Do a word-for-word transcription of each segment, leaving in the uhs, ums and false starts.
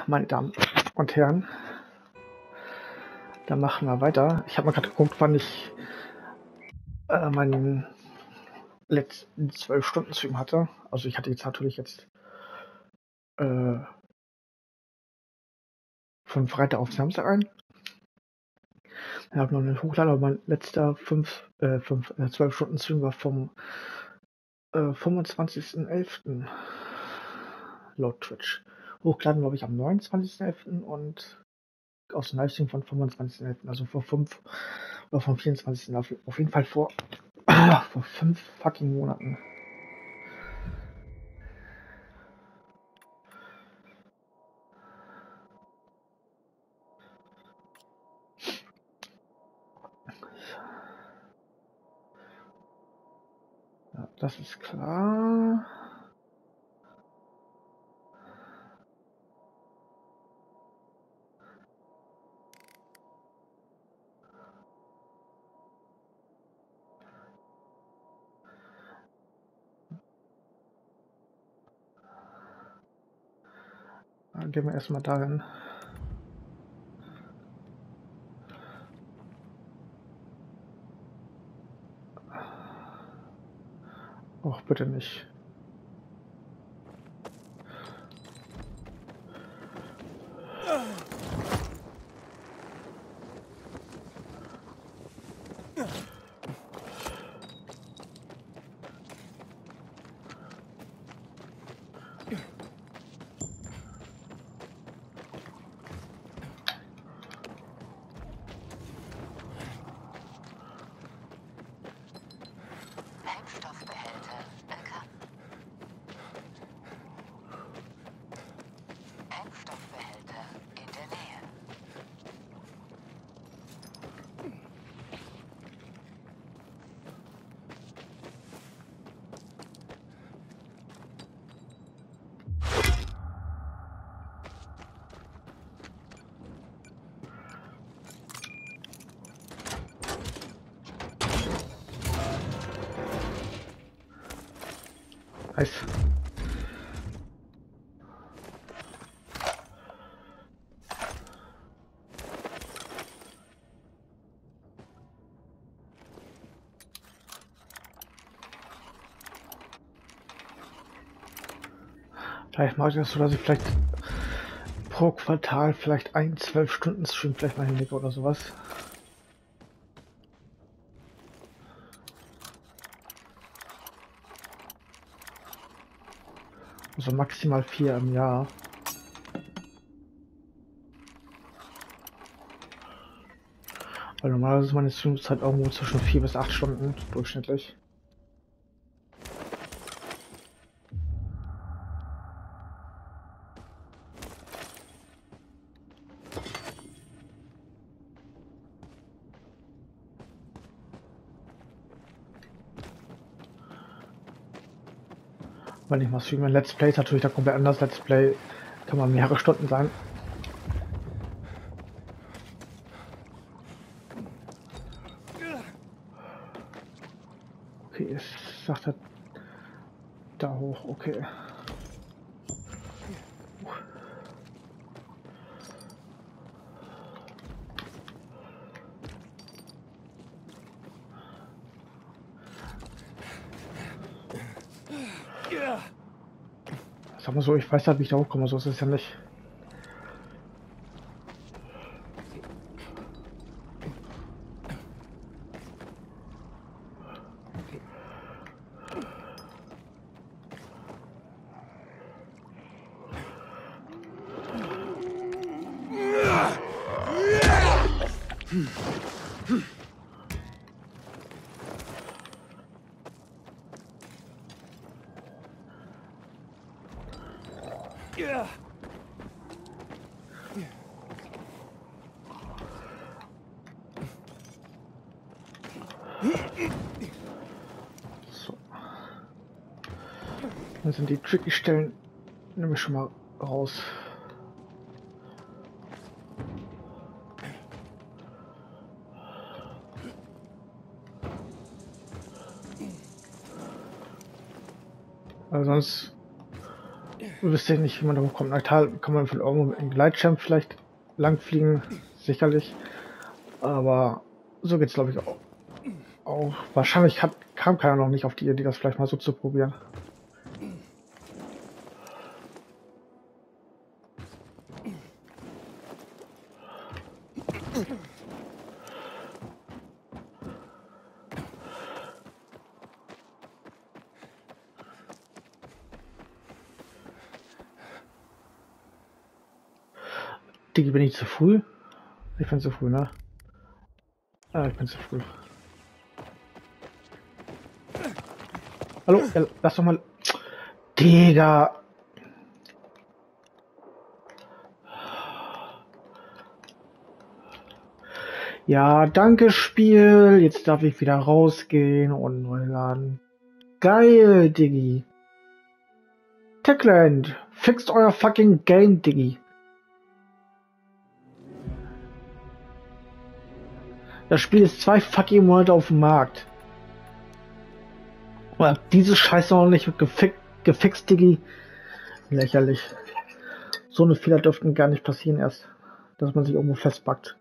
Meine Damen und Herren, dann machen wir weiter. Ich habe mal gerade geguckt, wann ich äh, meinen letzten zwölf Stunden Stream hatte. Also ich hatte jetzt natürlich jetzt äh, von Freitag auf Samstag ein. Ich habe noch eine Hochlade, aber mein letzter fünf, äh, fünf, äh, zwölf Stunden Stream war vom äh, fünfundzwanzigsten elften laut Twitch. Hochgeladen glaube ich am neunundzwanzigsten elften und aus dem Livestream von fünfundzwanzigsten elften, also vor fünf oder vom vierundzwanzigsten Auf, auf jeden Fall vor, vor fünf fucking Monaten. Ja, das ist klar. Dann gehen wir erstmal dahin. Och, bitte nicht. Heiß. Vielleicht mache ich das so, dass ich vielleicht pro Quartal vielleicht ein zwölf Stunden Stream vielleicht mal hinlege oder sowas. Also maximal vier im Jahr. Weil normalerweise ist meine Streamzeit irgendwo zwischen vier bis acht Stunden durchschnittlich. Wenn ich mal streame, Let's Play ist natürlich da komplett anders. Let's Play kann man mehrere Stunden sein. Okay, es sagt er da hoch, okay. Sag mal so, ich weiß halt, wie ich da hochkomme, so ist es ja nicht. So. Dann sind die tricky Stellen nämlich schon mal raus. Also sonst wüsste ich nicht, wie man da hochkommt. Na klar, kann man von irgendwo mit einem Gleitschirm vielleicht langfliegen, sicherlich. Aber so geht's, glaube ich, auch. auch. Wahrscheinlich hat, kam keiner noch nicht auf die Idee, das vielleicht mal so zu probieren. Digi, bin ich zu früh? Ich bin zu früh, ne? Ah, ich bin zu früh. Hallo? Ja, lass doch mal... Digga! Ja, danke Spiel. Jetzt darf ich wieder rausgehen und neu laden. Geil, Diggi. Techland, fixt euer fucking Game, Diggi. Das Spiel ist zwei fucking Monate auf dem Markt. Aber diese Scheiße noch nicht gefi gefixt, Diggi. Lächerlich. So eine Fehler dürften gar nicht passieren erst, dass man sich irgendwo festbackt.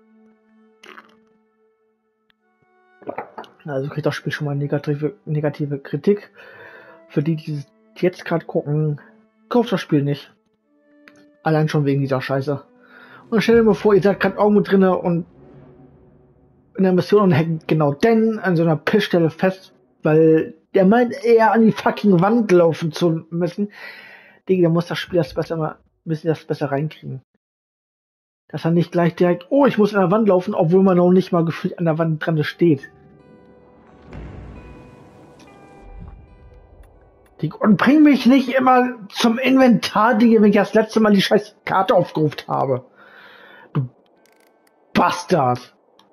Also kriegt das Spiel schon mal negative, negative Kritik. Für die, die jetzt gerade gucken, kauft das Spiel nicht. Allein schon wegen dieser Scheiße. Und stell dir mal vor, ihr seid gerade irgendwo drinne und in der Mission und hängt genau denn an so einer Pissstelle fest, weil der meint, eher an die fucking Wand laufen zu müssen. Digga, der muss das Spiel das besser mal, müssen das besser reinkriegen. Dass er nicht gleich direkt, oh, ich muss an der Wand laufen, obwohl man noch nicht mal gefühlt an der Wand dran steht. Und bring mich nicht immer zum Inventar, Digga, wenn ich das letzte Mal die scheiß Karte aufgerufen habe. Du Bastard.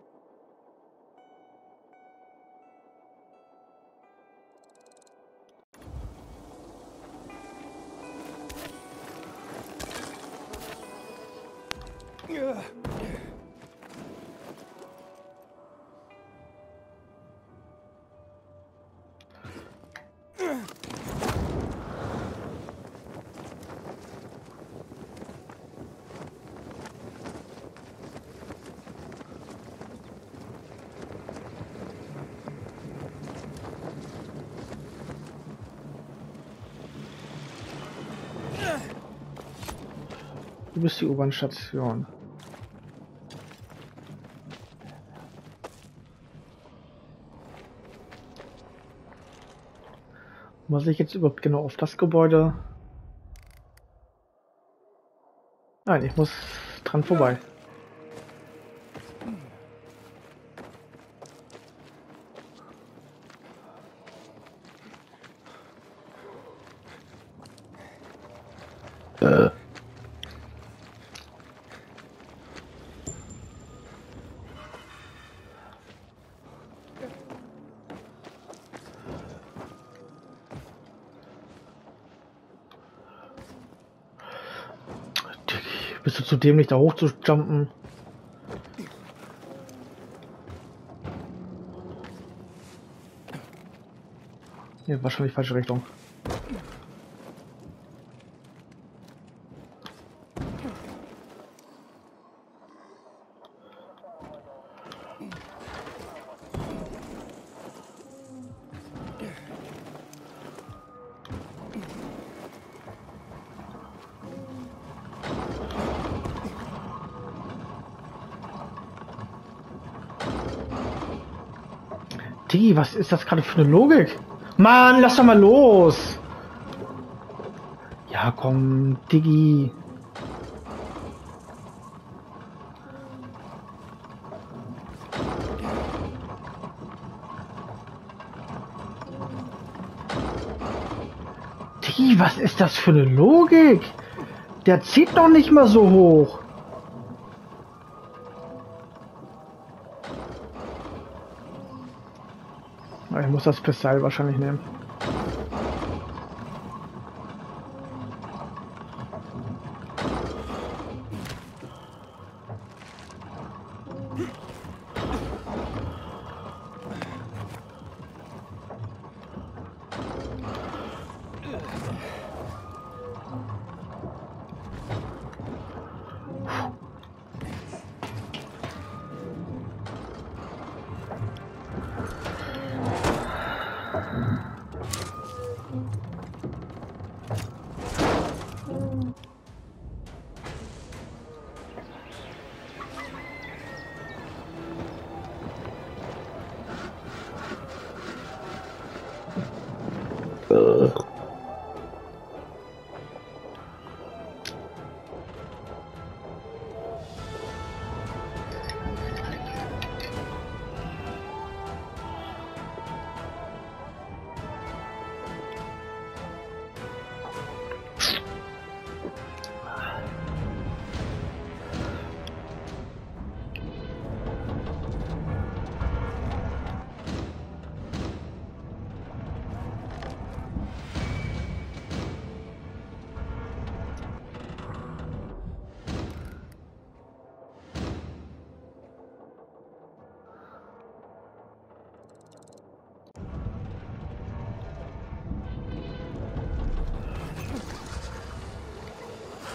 Du bist die U-Bahn-Station. Muss ich jetzt überhaupt genau auf das Gebäude? Nein, ich muss dran vorbei. Äh. Bist du zu dämlich, da hoch zu jumpen? Ja, wahrscheinlich falsche Richtung. Die, was ist das gerade für eine Logik? Mann, lass doch mal los! Ja, komm, Diggi. Diggi, was ist das für eine Logik? Der zieht doch nicht mal so hoch. Ich muss das Pistol wahrscheinlich nehmen.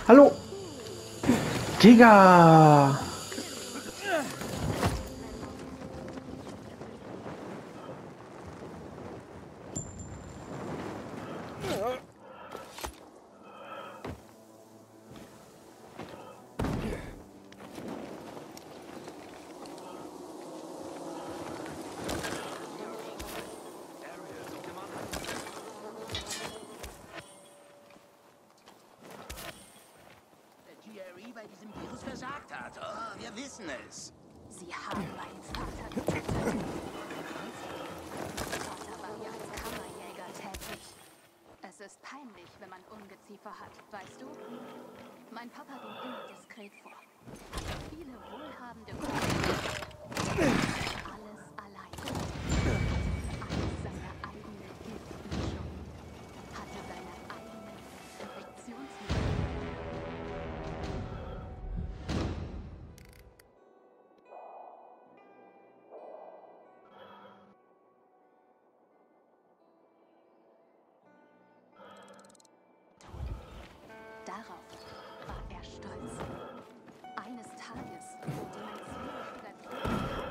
Hallo! Digga! Bei diesem Virus versagt hat. Oh, wir wissen es. Sie haben meinen Vater getötet. Mein Vater war hier als Kammerjäger tätig. Es ist peinlich, wenn man Ungeziefer hat, weißt du? Mein Papa ging immer diskret vor. Viele wohlhabende Kunden. Alles allein. Alles seine eigene Giftmischung. Hatte seine eigenen Infektionsmittel. Darauf war er stolz. Eines Tages wurde mein zwölfjähriger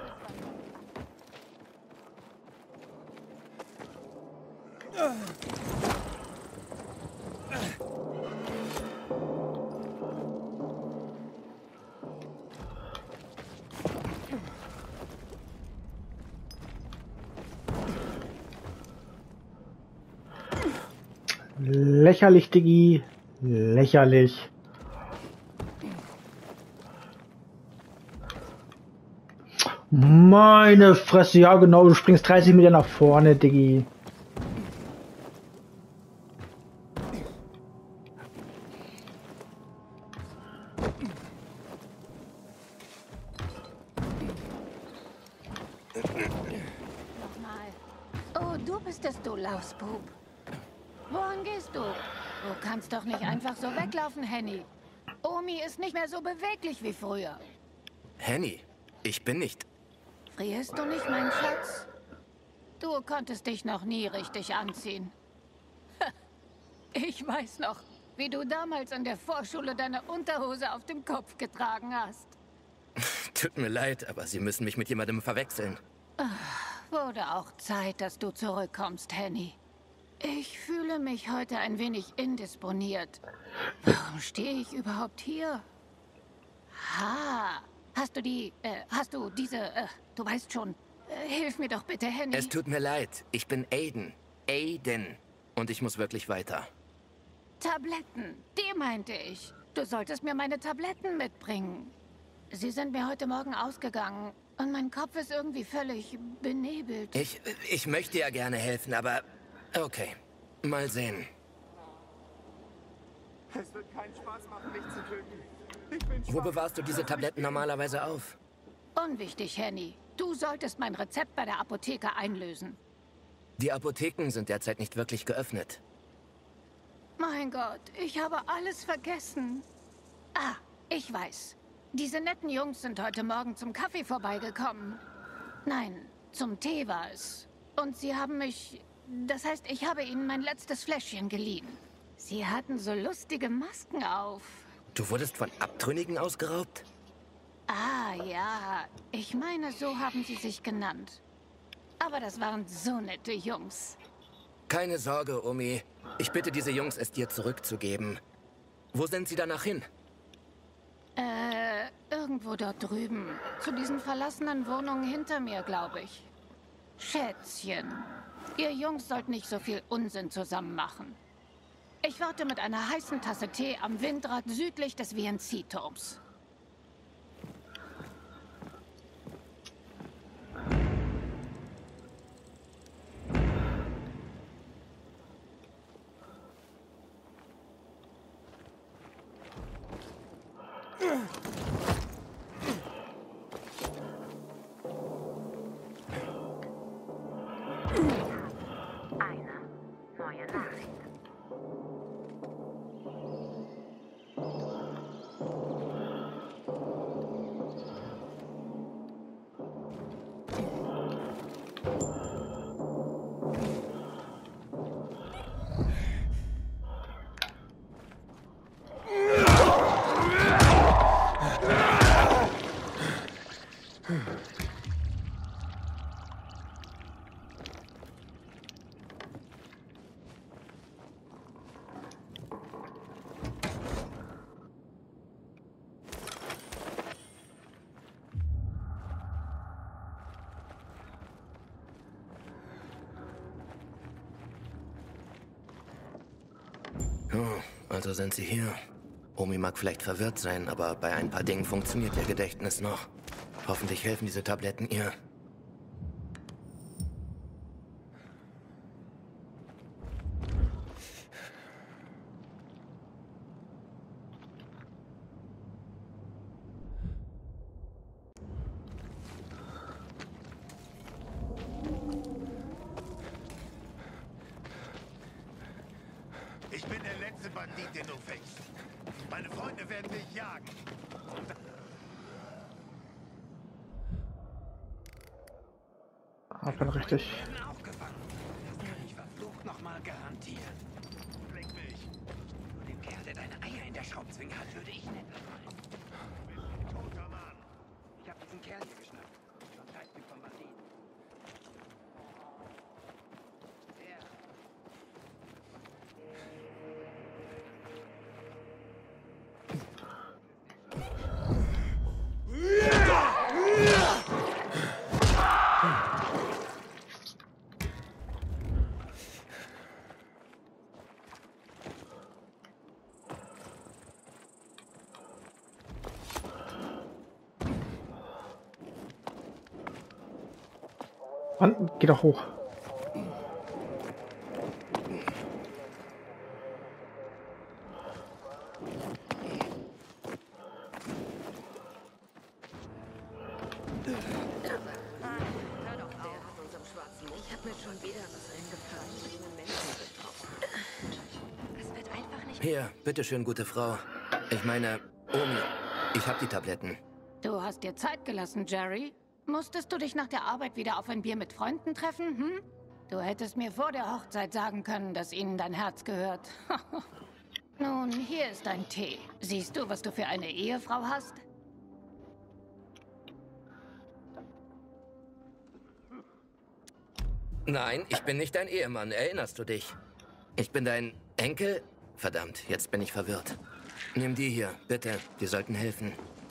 Lächerlich, Diggi. Lächerlich. Meine Fresse, ja genau, du springst dreißig Meter nach vorne, Diggi. Nochmal. Oh, du bist es, du Lausbub. Wohin gehst du? Du kannst doch nicht einfach so weglaufen, Henny. Omi ist nicht mehr so beweglich wie früher. Henny, ich bin nicht... Frierst du nicht, mein Schatz? Du konntest dich noch nie richtig anziehen. Ich weiß noch, wie du damals an der Vorschule deine Unterhose auf dem Kopf getragen hast. Tut mir leid, aber Sie müssen mich mit jemandem verwechseln. Wurde auch Zeit, dass du zurückkommst, Henny. Ich fühle mich heute ein wenig indisponiert. Warum stehe ich überhaupt hier? Ha, hast du die, äh, hast du diese, äh, du weißt schon. Äh, hilf mir doch bitte, Henny. Es tut mir leid, ich bin Aiden. Aiden. Und ich muss wirklich weiter. Tabletten, die meinte ich. Du solltest mir meine Tabletten mitbringen. Sie sind mir heute Morgen ausgegangen und mein Kopf ist irgendwie völlig benebelt. Ich, ich möchte ja gerne helfen, aber... Okay, mal sehen. Es wird keinen Spaß machen, mich zu töten. Ich bin Wo schwach. bewahrst du diese Tabletten normalerweise auf? Unwichtig, Henny. Du solltest mein Rezept bei der Apotheke einlösen. Die Apotheken sind derzeit nicht wirklich geöffnet. Mein Gott, ich habe alles vergessen. Ah, ich weiß. Diese netten Jungs sind heute Morgen zum Kaffee vorbeigekommen. Nein, zum Tee war es. Und sie haben mich... Das heißt, ich habe ihnen mein letztes Fläschchen geliehen. Sie hatten so lustige Masken auf. Du wurdest von Abtrünnigen ausgeraubt? Ah, ja. Ich meine, so haben sie sich genannt. Aber das waren so nette Jungs. Keine Sorge, Omi. Ich bitte diese Jungs, es dir zurückzugeben. Wo sind sie danach hin? Äh, irgendwo dort drüben. Zu diesen verlassenen Wohnungen hinter mir, glaube ich. Schätzchen. Ihr Jungs sollt nicht so viel Unsinn zusammen machen. Ich warte mit einer heißen Tasse Tee am Windrad südlich des V N C-Turms. Eine neue Nachricht. Also sind sie hier. Omi mag vielleicht verwirrt sein, aber bei ein paar Dingen funktioniert ihr Gedächtnis noch. Hoffentlich helfen diese Tabletten ihr. Ich bin der letzte Bandit, den du fängst. Meine Freunde werden dich jagen. Hab dann richtig. Wir werden auch gefangen. Das kann ich verflucht nochmal garantieren. Leck mich. Nur dem Kerl, der deine Eier in der Schraubzwinge hat, würde ich nicht fallen. Bist ein toter Mann. Ich hab diesen Kerl hier geschnappt. Schon Zeitstück vom Banditen. Der. Mann, geh doch hoch. Hör doch auf. Der hat uns am schwarzen Mond. Ich hab mir schon wieder was eingefahren. Einen Menschen getroffen. Es wird einfach nicht... Hier, bitteschön, gute Frau. Ich meine, Omi, ich hab die Tabletten. Du hast dir Zeit gelassen, Jerry. Musstest du dich nach der Arbeit wieder auf ein Bier mit Freunden treffen, hm? Du hättest mir vor der Hochzeit sagen können, dass ihnen dein Herz gehört. Nun, hier ist dein Tee. Siehst du, was du für eine Ehefrau hast? Nein, ich bin nicht dein Ehemann, erinnerst du dich? Ich bin dein Enkel? Verdammt, jetzt bin ich verwirrt. Nimm die hier, bitte. Die sollten helfen.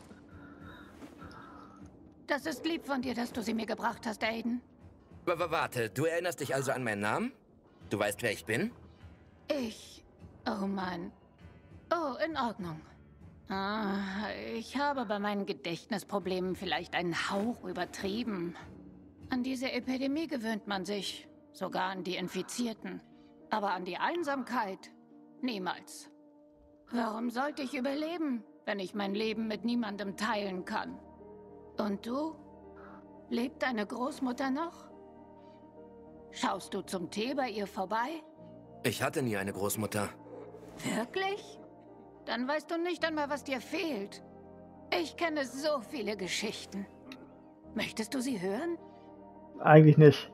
Das ist lieb von dir, dass du sie mir gebracht hast, Aiden. W w- warte, du erinnerst dich also an meinen Namen? Du weißt, wer ich bin? Ich... Oh Mann. Oh, in Ordnung. Ah, ich habe bei meinen Gedächtnisproblemen vielleicht einen Hauch übertrieben. An diese Epidemie gewöhnt man sich. Sogar an die Infizierten. Aber an die Einsamkeit niemals. Warum sollte ich überleben, wenn ich mein Leben mit niemandem teilen kann? Und du? Lebt deine Großmutter noch? Schaust du zum Tee bei ihr vorbei? Ich hatte nie eine Großmutter. Wirklich? Dann weißt du nicht einmal, was dir fehlt. Ich kenne so viele Geschichten. Möchtest du sie hören? Eigentlich nicht.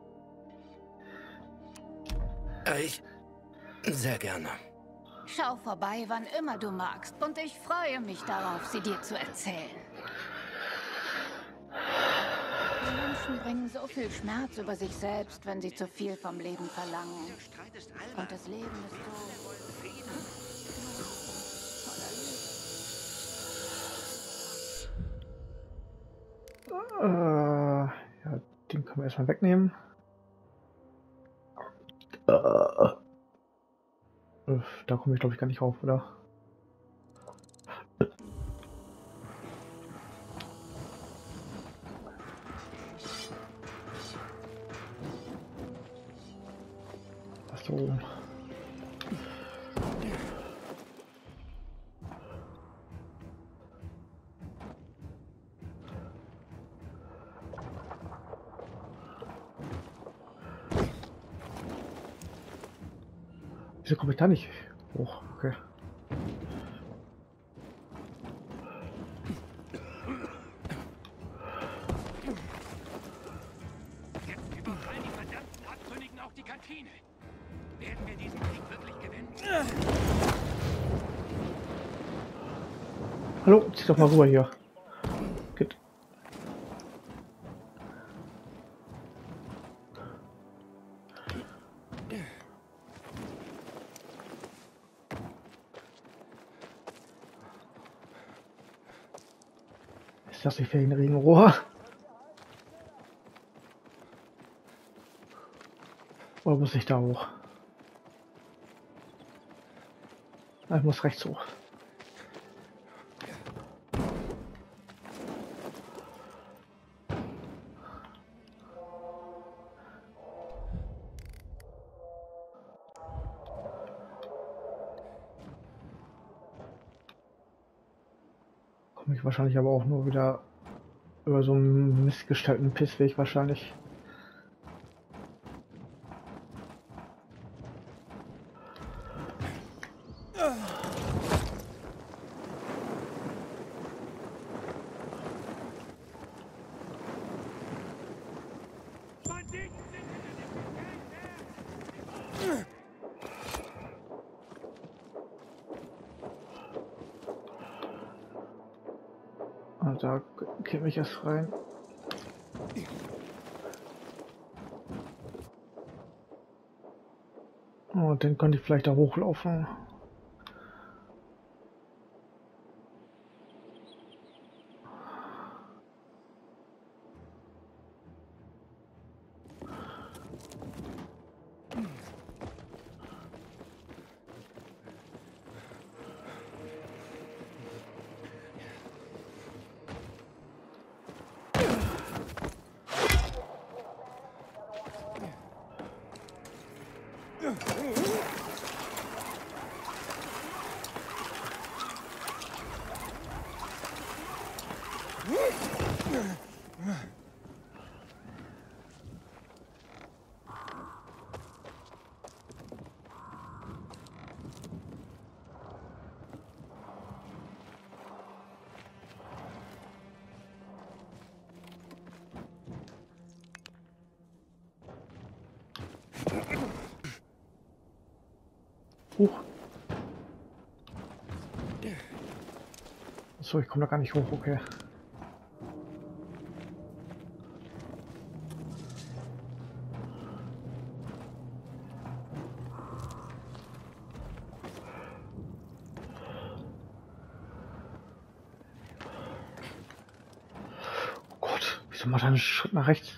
Äh, Ich... Sehr gerne. Schau vorbei, wann immer du magst. Und ich freue mich darauf, sie dir zu erzählen. Die Menschen bringen so viel Schmerz über sich selbst, wenn sie zu viel vom Leben verlangen. Und das Leben ist so... Äh, ja, den können wir erstmal wegnehmen. Äh, äh, da komme ich glaube ich gar nicht rauf, oder? Ach so. Wieso komme ich da nicht hoch? Okay. Jetzt überfallen die verdammten Abtrünnigen auch die Kantine. Werden wir diesen Krieg wirklich gewinnen? Hallo, zieh doch mal rüber hier. Geht. Ist das nicht für ein Regenrohr? Oder muss ich da hoch? Ich muss rechts hoch. Komme ich wahrscheinlich aber auch nur wieder über so einen missgestalteten Pissweg wahrscheinlich. Ah, da käme ich erst rein. Oh, den könnte ich vielleicht da hochlaufen. Huch. So, ich komme da gar nicht hoch, okay. Oh Gott, wieso macht er einen Schritt nach rechts?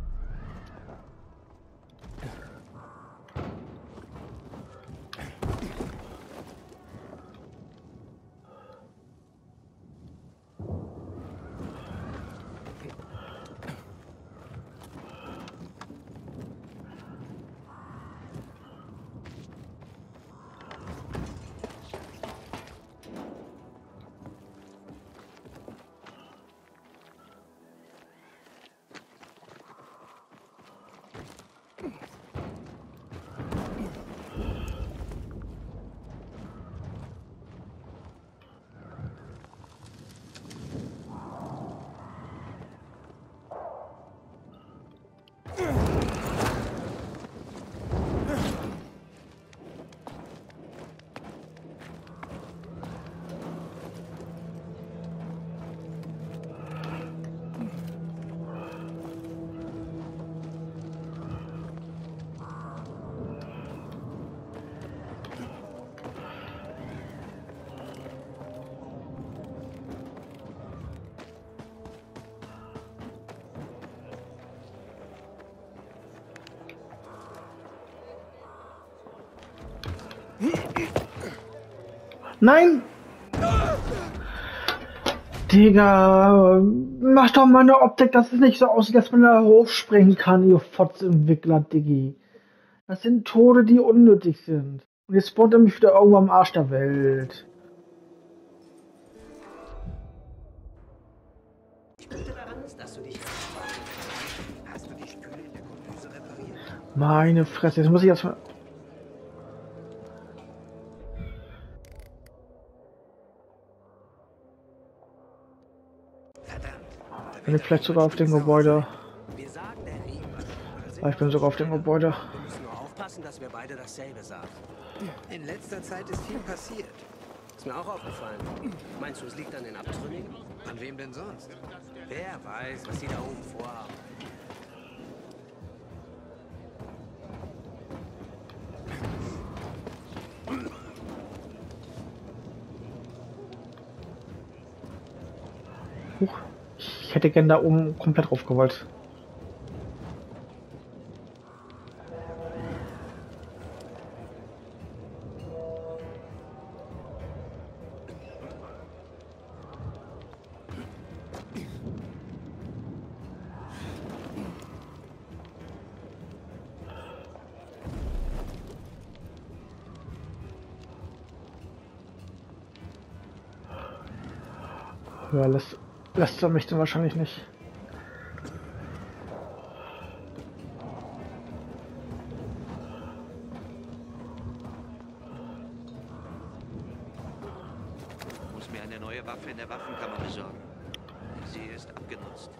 Nein! Digga, mach doch mal eine Optik, dass es nicht so aussieht, dass man da hochspringen kann, ihr Fotzentwickler, Diggi. Das sind Tode, die unnötig sind. Und jetzt spawnt er mich wieder irgendwo am Arsch der Welt. Ich Gute daran ist, dass du dich... Hast du die Spüle in der Kombüse repariert? Meine Fresse, jetzt muss ich erstmal... Bin ich vielleicht sogar auf dem Gebäude. Wir sagen der Riemen. Ah, ich bin sogar auf dem Gebäude. Wir müssen nur aufpassen, dass wir beide dasselbe sagen. In letzter Zeit ist viel passiert. Ist mir auch aufgefallen. Meinst du, es liegt an den Abtrünnigen? An wem denn sonst? Wer weiß, was sie da oben vorhaben. Huch. Ich hätte gern da oben komplett drauf gewollt. höher lässt, lässt er mich dann wahrscheinlich nicht. Ich muss mir eine neue Waffe in der Waffenkammer besorgen. Sie ist abgenutzt.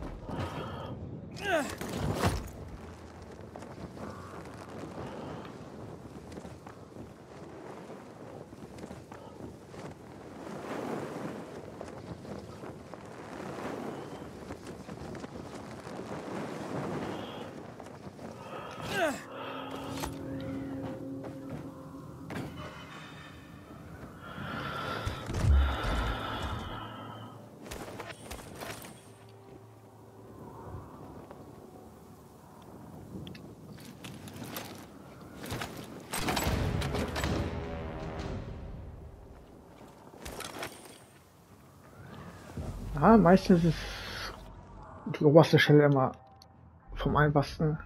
Ja, meistens ist die oberste Stelle immer vom einfachsten.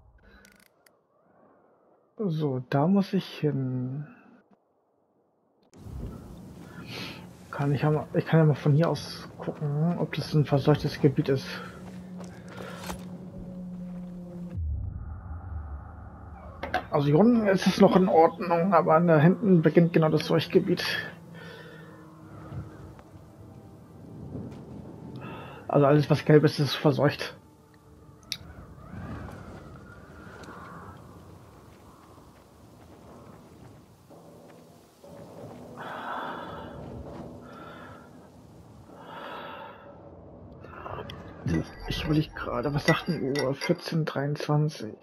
So, da muss ich hin. Kann ich, ja mal, ich kann ja mal von hier aus gucken, ob das ein verseuchtes Gebiet ist. Also hier unten ist es noch in Ordnung, aber da hinten beginnt genau das Seuchgebiet. Also alles, was gelb ist, ist verseucht. Ich überlege gerade, was sagt die Uhr? vierzehn Uhr dreiundzwanzig.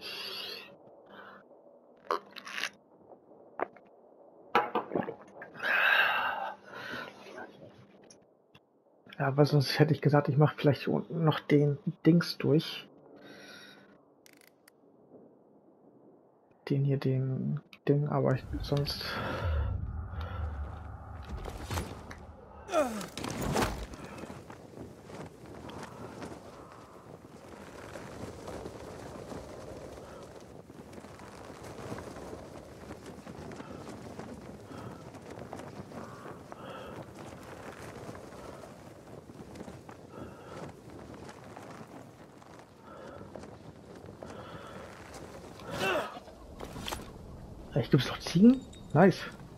Ja, aber sonst hätte ich gesagt, ich mache vielleicht hier unten noch den Dings durch. Den hier, den Ding, aber ich, sonst... Echt, gibt es noch Ziegen? Nice.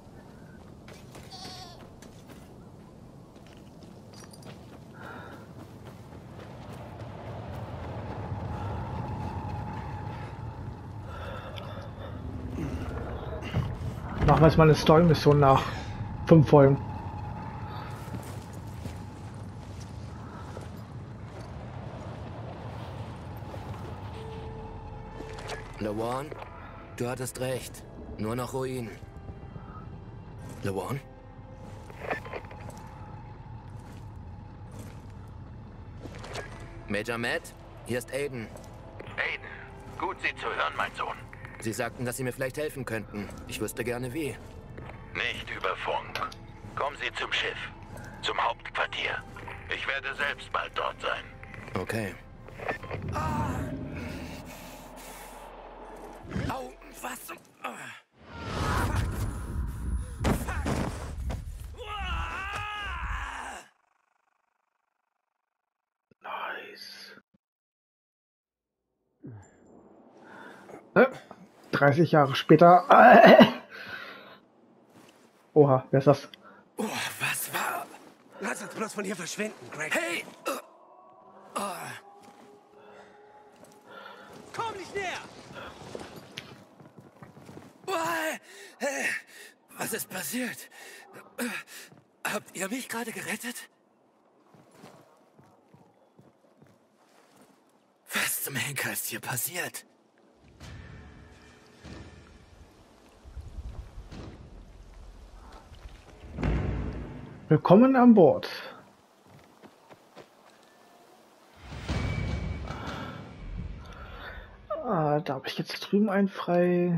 Machen wir jetzt mal eine Story-Mission nach fünf Folgen. LeWarn, du hattest recht. Nur noch Ruinen. LeWarn? Major Matt, hier ist Aiden. Aiden, gut Sie zu hören, mein Sohn. Sie sagten, dass Sie mir vielleicht helfen könnten. Ich wüsste gerne wie. Nicht über Funk. Kommen Sie zum Schiff. Zum Hauptquartier. Ich werde selbst bald dort sein. Okay. Au, was? zum- Ah. Nice. Äh, dreißig Jahre später. Äh. Oha, wer ist das? Oh, was war? Lass uns bloß von hier verschwinden, Greg. Hey! Uh, oh. Komm nicht näher! Oh, äh, was ist passiert? Äh, Habt ihr mich gerade gerettet? Was zum Henker ist hier passiert? Willkommen an Bord. Ah, da habe ich jetzt drüben einen frei.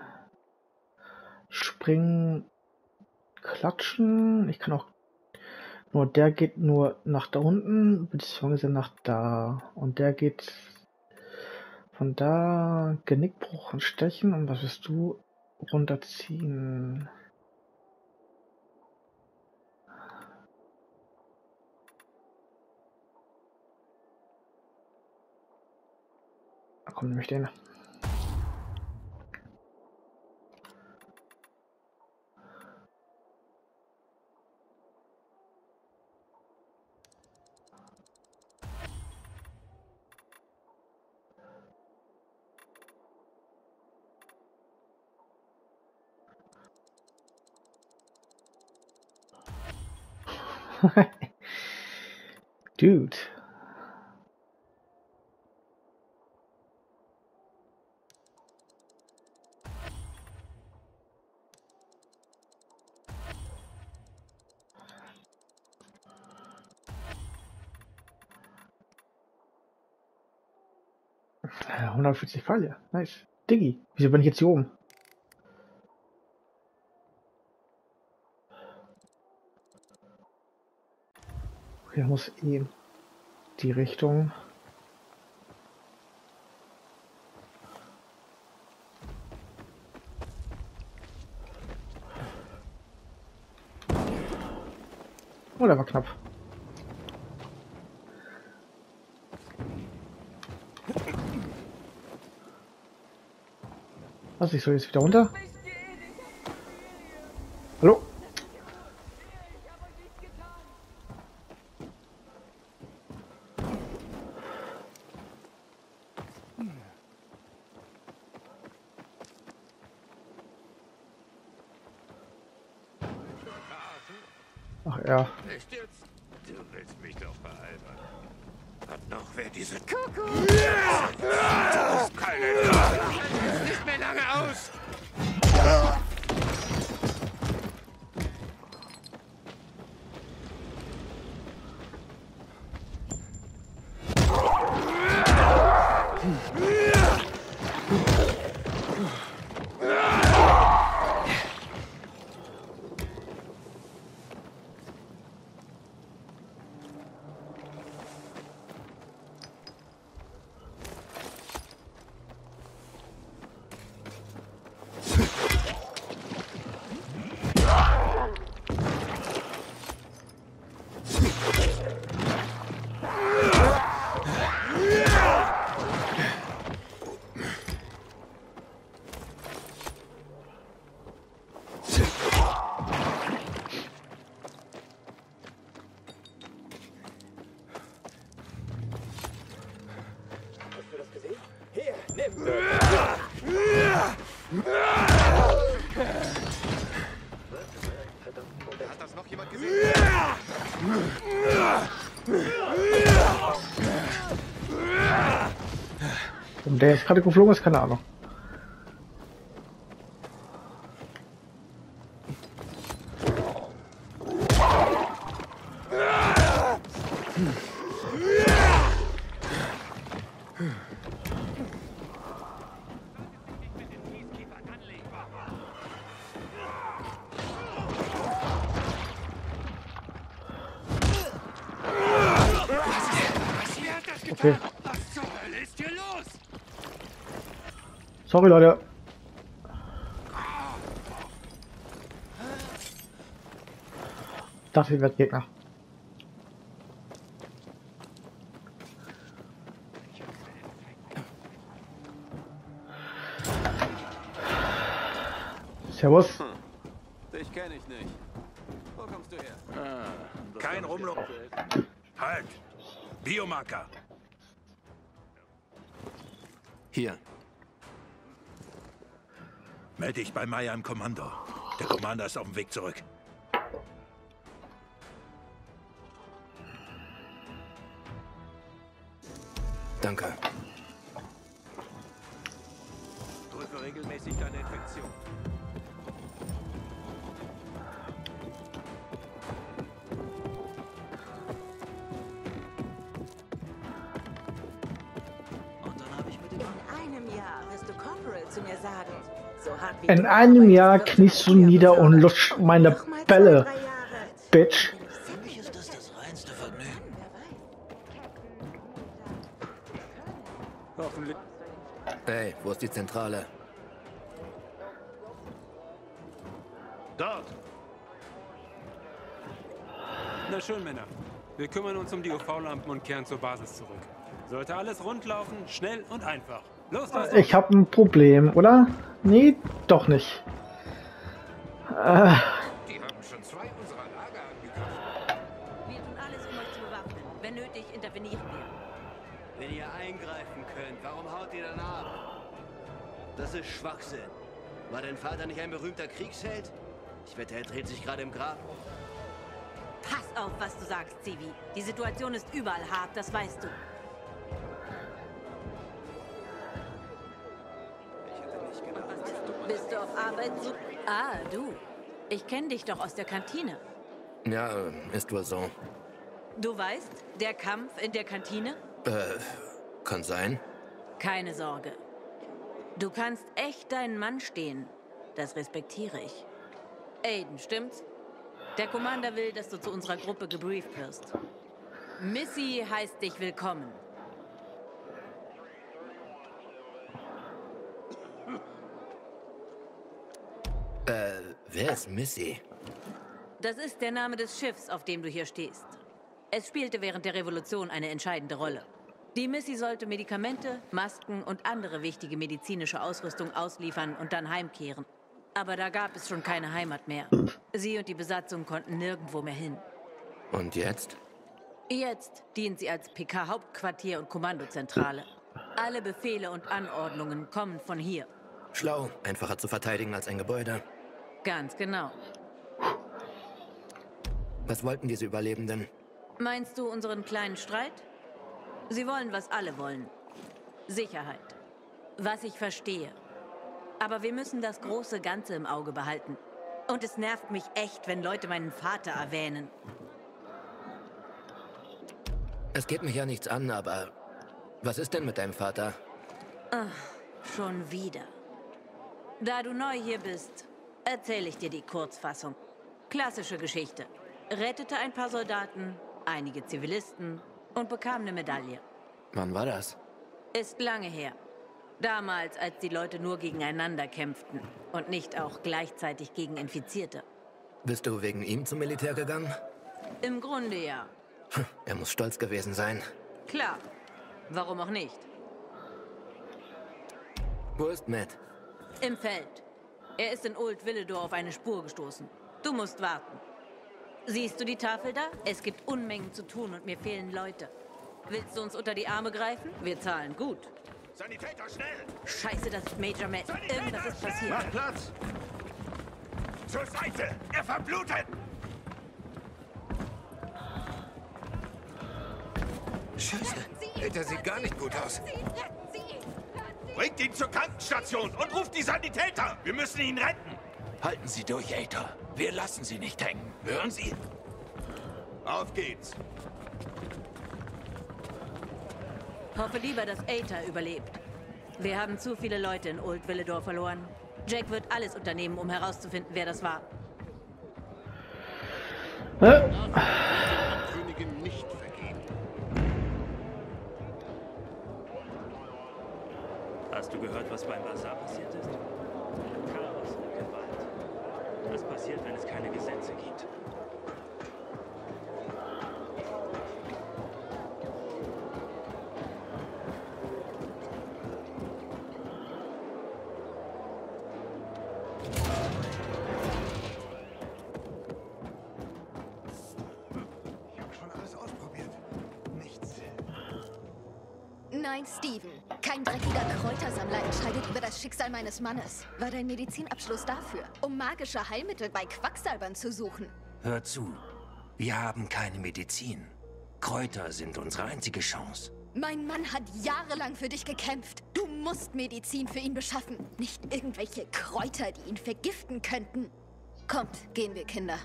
Springen, klatschen. Ich kann auch. Nur der geht nur nach da unten, beziehungsweise nach da. Und der geht von da. Genickbruch und Stechen. Und was willst du? Runterziehen. komm, nehme ich den. Dude. hundertvierzig Pfeile. Nice. Diggi, wieso bin ich jetzt hier oben? Okay, da muss eh die Richtung. Oh, der war knapp. Was, ich soll jetzt wieder runter? Hallo? Ach ja. Echt jetzt? Du willst mich doch veralbern. Hat noch wer diese Kuckuck? Du hast keine Lust. Ich halte es nicht mehr lange aus. Hat das noch jemand gesehen? Und der ist gerade geflogen ist, keine Ahnung. Okay. Was zur Hölle ist hier los? Sorry, Leute. Ich dachte, ihr werdet Gegner. Servus. Dich kenne ich nicht. Wo kommst du her? Ah, Kein Rumloch. Halt! Biomarker! Hier. Melde dich bei Maya im Kommando. Der Commander ist auf dem Weg zurück. Danke. Prüfe regelmäßig deine Infektion. Zu mir sagen. So hart wie In einem Jahr kniest du nieder und lutscht meine Bälle, Bitch. Für mich ist das das reinste Vergnügen. Hoffentlich. Hey, wo ist die Zentrale? Dort! Na schön, Männer. Wir kümmern uns um die U V-Lampen und kehren zur Basis zurück. Sollte alles rund laufen, schnell und einfach. Los, los, los. Ich habe ein Problem, oder? Nee, doch nicht. Äh, Die haben schon zwei unserer Lager angegriffen. Wir tun alles, um euch zu bewaffnen. Wenn nötig, intervenieren wir. Wenn ihr eingreifen könnt, warum haut ihr dann ab? Das ist Schwachsinn. War dein Vater nicht ein berühmter Kriegsheld? Ich wette, er dreht sich gerade im Grab. Pass auf, was du sagst, Zivi. Die Situation ist überall hart, das weißt du. Bist du auf Arbeit so... Ah, du. Ich kenne dich doch aus der Kantine. Ja, ist wohl so. Du weißt, der Kampf in der Kantine? Äh, kann sein. Keine Sorge. Du kannst echt deinen Mann stehen. Das respektiere ich. Aiden, stimmt's? Der Commander will, dass du zu unserer Gruppe gebrieft wirst. Missy heißt dich willkommen. Äh, wer ist Missy? Das ist der Name des Schiffs, auf dem du hier stehst. Es spielte während der Revolution eine entscheidende Rolle. Die Missy sollte Medikamente, Masken und andere wichtige medizinische Ausrüstung ausliefern und dann heimkehren. Aber da gab es schon keine Heimat mehr. Sie und die Besatzung konnten nirgendwo mehr hin. Und jetzt? Jetzt dient sie als P K-Hauptquartier und Kommandozentrale. Alle Befehle und Anordnungen kommen von hier. Schlau, einfacher zu verteidigen als ein Gebäude. Ganz genau. Was wollten diese Überlebenden? Meinst du unseren kleinen Streit? Sie wollen, was alle wollen. Sicherheit. Was ich verstehe. Aber wir müssen das große Ganze im Auge behalten. Und es nervt mich echt, wenn Leute meinen Vater erwähnen. Es geht mich ja nichts an, aber was ist denn mit deinem Vater? Ach, schon wieder. Da du neu hier bist, erzähle ich dir die Kurzfassung. Klassische Geschichte. Rettete ein paar Soldaten, einige Zivilisten und bekam eine Medaille. Wann war das? Ist lange her. Damals, als die Leute nur gegeneinander kämpften und nicht auch gleichzeitig gegen Infizierte. Bist du wegen ihm zum Militär gegangen? Im Grunde ja. Er muss stolz gewesen sein. Klar. Warum auch nicht? Wo ist Matt? Im Feld. Er ist in Old Villedor auf eine Spur gestoßen. Du musst warten. Siehst du die Tafel da? Es gibt Unmengen zu tun und mir fehlen Leute. Willst du uns unter die Arme greifen? Wir zahlen gut. Sanitäter, schnell! Scheiße, das ist Major Matt. Irgendwas ist passiert. Mach Platz! Zur Seite! Er verblutet! Scheiße, Peter sieht gar nicht gut aus. Bringt ihn zur Krankenstation und ruft die Sanitäter! Wir müssen ihn retten! Halten Sie durch, Aether. Wir lassen Sie nicht hängen. Hören Sie? Auf geht's! Hoffe lieber, dass Aether überlebt. Wir haben zu viele Leute in Old Villedor verloren. Jake wird alles unternehmen, um herauszufinden, wer das war. Hä? Königin nicht vergeben. Hast du gehört, was beim Basar passiert ist? Chaos und Gewalt. Was passiert, wenn es keine Gesetze gibt? Nein, Steven. Kein dreckiger Kräutersammler entscheidet über das Schicksal meines Mannes. War dein Medizinabschluss dafür, um magische Heilmittel bei Quacksalbern zu suchen? Hör zu. Wir haben keine Medizin. Kräuter sind unsere einzige Chance. Mein Mann hat jahrelang für dich gekämpft. Du musst Medizin für ihn beschaffen. Nicht irgendwelche Kräuter, die ihn vergiften könnten. Kommt, gehen wir, Kinder.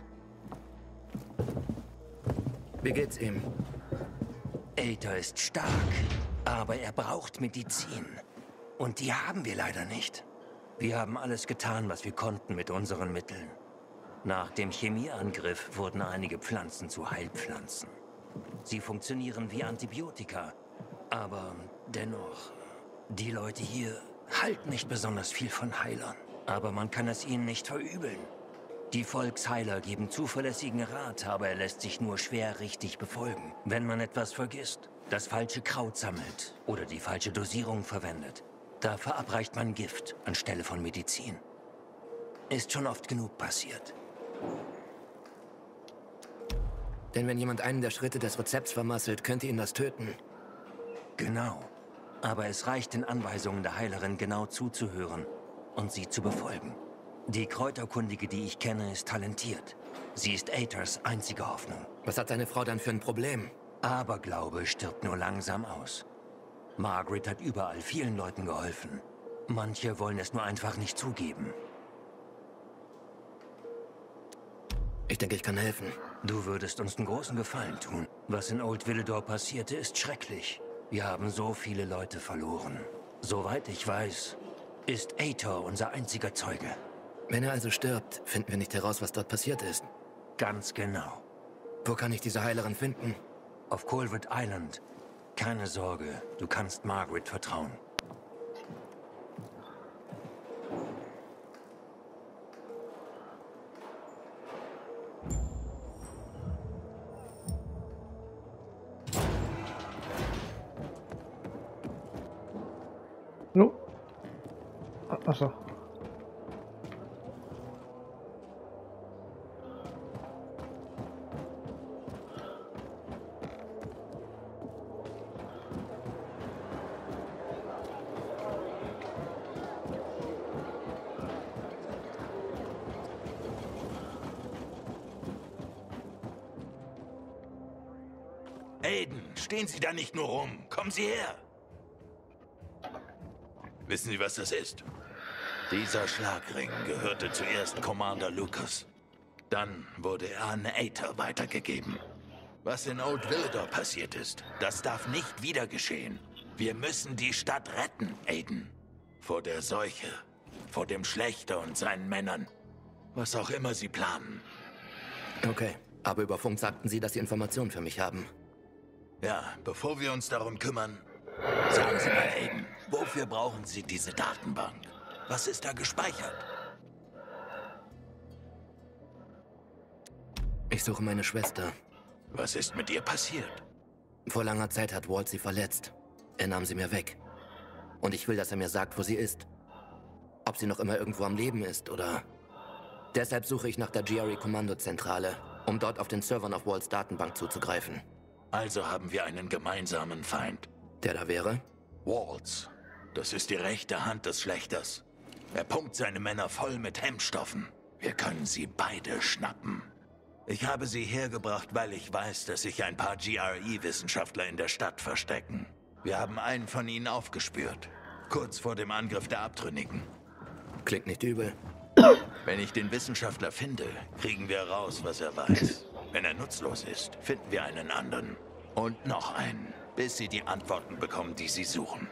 Wie geht's ihm? Aether ist stark, aber er braucht Medizin. Und die haben wir leider nicht. Wir haben alles getan, was wir konnten mit unseren Mitteln. Nach dem Chemieangriff wurden einige Pflanzen zu Heilpflanzen. Sie funktionieren wie Antibiotika, aber dennoch, die Leute hier halten nicht besonders viel von Heilern. Aber man kann es ihnen nicht verübeln. Die Volksheiler geben zuverlässigen Rat, aber er lässt sich nur schwer richtig befolgen. Wenn man etwas vergisst, das falsche Kraut sammelt oder die falsche Dosierung verwendet, Da verabreicht man Gift anstelle von Medizin. Ist schon oft genug passiert. Denn wenn jemand einen der Schritte des Rezepts vermasselt, könnte ihn das töten. Genau. Aber es reicht, den Anweisungen der Heilerin genau zuzuhören und sie zu befolgen. Die Kräuterkundige, die ich kenne, ist talentiert. Sie ist Aethers einzige Hoffnung. Was hat deine Frau dann für ein Problem? Aberglaube stirbt nur langsam aus. Margaret hat überall vielen Leuten geholfen. Manche wollen es nur einfach nicht zugeben. Ich denke, ich kann helfen. Du würdest uns einen großen Gefallen tun. Was in Old Villedor passierte, ist schrecklich. Wir haben so viele Leute verloren. Soweit ich weiß, ist Aethor unser einziger Zeuge. Wenn er also stirbt, finden wir nicht heraus, was dort passiert ist. Ganz genau. Wo kann ich diese Heilerin finden? Auf Colwood Island. Keine Sorge, du kannst Margaret vertrauen. No. Achso. Aiden, stehen Sie da nicht nur rum. Kommen Sie her. Wissen Sie, was das ist? Dieser Schlagring gehörte zuerst Commander Lucas. Dann wurde er an Aether weitergegeben. Was in Old Villedor passiert ist, das darf nicht wieder geschehen. Wir müssen die Stadt retten, Aiden. Vor der Seuche, vor dem Schlächter und seinen Männern. Was auch immer sie planen. Okay, aber über Funk sagten Sie, dass Sie Informationen für mich haben. Ja, bevor wir uns darum kümmern, sagen Sie mal, Aiden, wofür brauchen Sie diese Datenbank? Was ist da gespeichert? Ich suche meine Schwester. Was ist mit ihr passiert? Vor langer Zeit hat Walt sie verletzt. Er nahm sie mir weg. Und ich will, dass er mir sagt, wo sie ist. Ob sie noch immer irgendwo am Leben ist, oder... Deshalb suche ich nach der G R E-Kommandozentrale, um dort auf den Servern auf Walts Datenbank zuzugreifen. Also haben wir einen gemeinsamen Feind. Der da wäre? Waltz. Das ist die rechte Hand des Schlächters. Er pumpt seine Männer voll mit Hemmstoffen. Wir können sie beide schnappen. Ich habe sie hergebracht, weil ich weiß, dass sich ein paar G R E-Wissenschaftler in der Stadt verstecken. Wir haben einen von ihnen aufgespürt. Kurz vor dem Angriff der Abtrünnigen. Klingt nicht übel. Wenn ich den Wissenschaftler finde, kriegen wir raus, was er weiß. Wenn er nutzlos ist, finden wir einen anderen. Und noch einen, bis sie die Antworten bekommen, die sie suchen.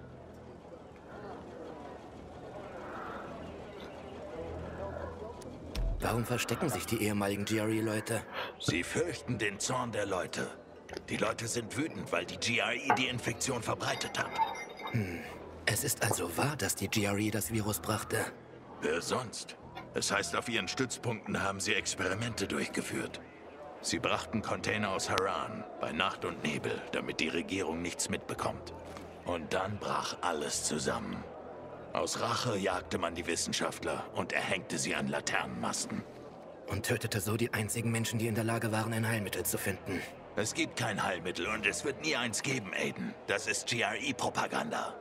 Warum verstecken sich die ehemaligen G R E-Leute? Sie fürchten den Zorn der Leute. Die Leute sind wütend, weil die G R E die Infektion verbreitet hat. Hm. Es ist also wahr, dass die G R E das Virus brachte. Wer sonst? Es heißt, auf ihren Stützpunkten haben sie Experimente durchgeführt. Sie brachten Container aus Haran, bei Nacht und Nebel, damit die Regierung nichts mitbekommt. Und dann brach alles zusammen. Aus Rache jagte man die Wissenschaftler und erhängte sie an Laternenmasten. Und tötete so die einzigen Menschen, die in der Lage waren, ein Heilmittel zu finden. Es gibt kein Heilmittel und es wird nie eins geben, Aiden. Das ist G R E-Propaganda.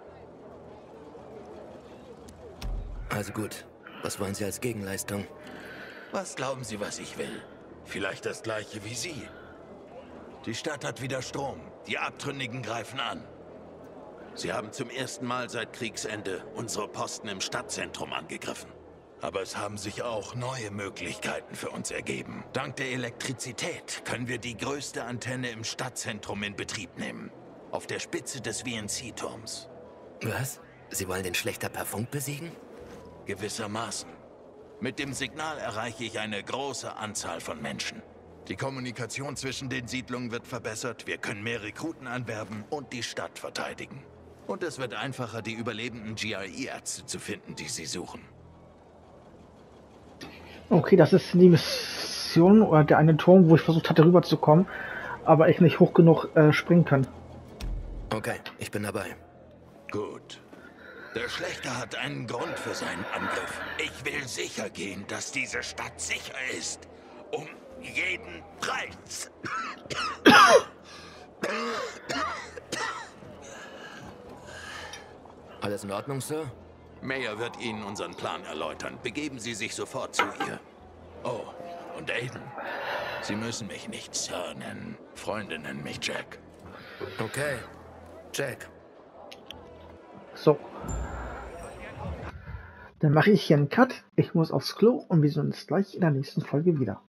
Also gut. Was wollen Sie als Gegenleistung? Was glauben Sie, was ich will? Vielleicht das Gleiche wie Sie. Die Stadt hat wieder Strom. Die Abtrünnigen greifen an. Sie haben zum ersten Mal seit Kriegsende unsere Posten im Stadtzentrum angegriffen. Aber es haben sich auch neue Möglichkeiten für uns ergeben. Dank der Elektrizität können wir die größte Antenne im Stadtzentrum in Betrieb nehmen. Auf der Spitze des V N C-Turms. Was? Sie wollen den Schlächter per Funk besiegen? Gewissermaßen. Mit dem Signal erreiche ich eine große Anzahl von Menschen. Die Kommunikation zwischen den Siedlungen wird verbessert, wir können mehr Rekruten anwerben und die Stadt verteidigen. Und es wird einfacher, die überlebenden G R E-Ärzte zu finden, die sie suchen. Okay, das ist die Mission oder der eine Turm, wo ich versucht hatte rüberzukommen, aber ich nicht hoch genug äh, springen kann. Okay, ich bin dabei. Gut. Der Schlechter hat einen Grund für seinen Angriff. Ich will sicher gehen, dass diese Stadt sicher ist. Um jeden Preis. Alles in Ordnung, Sir? Mayor wird Ihnen unseren Plan erläutern. Begeben Sie sich sofort zu ihr. Oh, und Aiden. Sie müssen mich nicht Sir nennen. Freunde nennen mich Jack. Okay, Jack. So. Dann mache ich hier einen Cut. Ich muss aufs Klo und wir sehen uns gleich in der nächsten Folge wieder.